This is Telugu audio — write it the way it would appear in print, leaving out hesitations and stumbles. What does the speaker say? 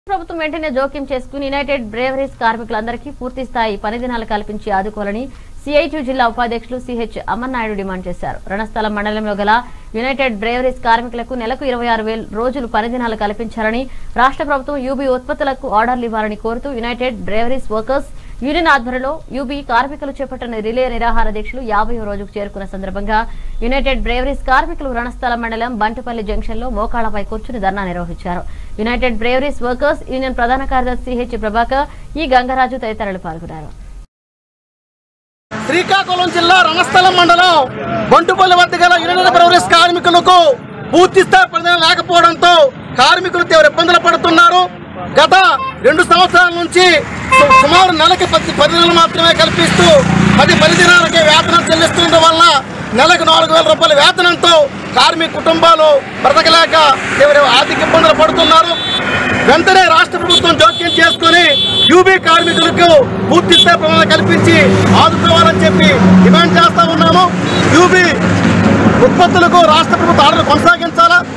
ప్రభుత్వం వెంటనే జోక్యం చేసుకుని యునైటెడ్ బ్రేవరీస్ కార్మికులందరికీ పూర్తి స్థాయి పని దినాలు కల్పించి ఆదుకోవాలని సిఐటి జిల్లా ఉపాధ్యక్షులు సిహెచ్ అమర్నాయుడు డిమాండ్ చేశారు. రణస్థలం మండలంలో గల యునైటెడ్ బ్రేవరీస్ కార్మికులకు నెలకు 26,000 రోజులు పని దినాలు కల్పించాలని రాష్ట్ర ప్రభుత్వం యూబీ ఉత్పత్తులకు ఆర్డర్లు ఇవ్వాలని కోరుతూ యునైటెడ్ బ్రేవరీస్ వర్కర్స్ యూనియన్ ఆధ్వర్యంలో యూబీ కార్మికులు చేపట్టిన రిలే నిరాహార దీక్షలు 50వ రోజుకు చేరుకున్న సందర్భంగా యునైటెడ్ బ్రేవరీస్ కార్మికులు రణస్థలం మండలం బంటుపల్లి జంక్షన్ లో మోకాళ్లపై కూర్చుని ధర్నా నిర్వహించారు. యునైటెడ్ బ్రేవరీస్ వర్కర్స్ యూనియన్ ప్రధాన కార్యదర్శి సిహెచ్ ప్రభాకర్, ఈ గంగరాజు తదితరులు పాల్గొన్నారు. శ్రీకాకుళం జిల్లా రణస్థలం మండలం బంటుపల్లి వద్ద గల యునైటెడ్ బ్రేవరీస్ కార్మికులకు పూర్తి స్థాయి పని లేకపోవడంతో కార్మికులు తీవ్ర ఇబ్బందులు పడుతున్నారు. గత 2 సంవత్సరాల నుంచి సుమారు నెలకి 10 దినాలు మాత్రమే కల్పిస్తూ 10 దినాలకే వేతనం చెల్లిస్తుండడం వల్ల నెలకు 4,000 రూపాయల వేతనంతో కార్మిక కుటుంబాలు బ్రతకలేక తీవ్ర ఆర్థిక ఇబ్బందులు పడుతున్నారు. వెంటనే రాష్ట్ర ప్రభుత్వం జోక్యం చేసుకుని యూబీ కార్మికులకు పూర్తి స్థాయి ప్రమాణాలు కల్పించి ఆదుకోవాలని చెప్పి డిమాండ్ చేస్తా ఉన్నాము. యూబీ ఉత్పత్తులకు రాష్ట్ర ప్రభుత్వం ఆర్డర్ కొనసాగించాలా,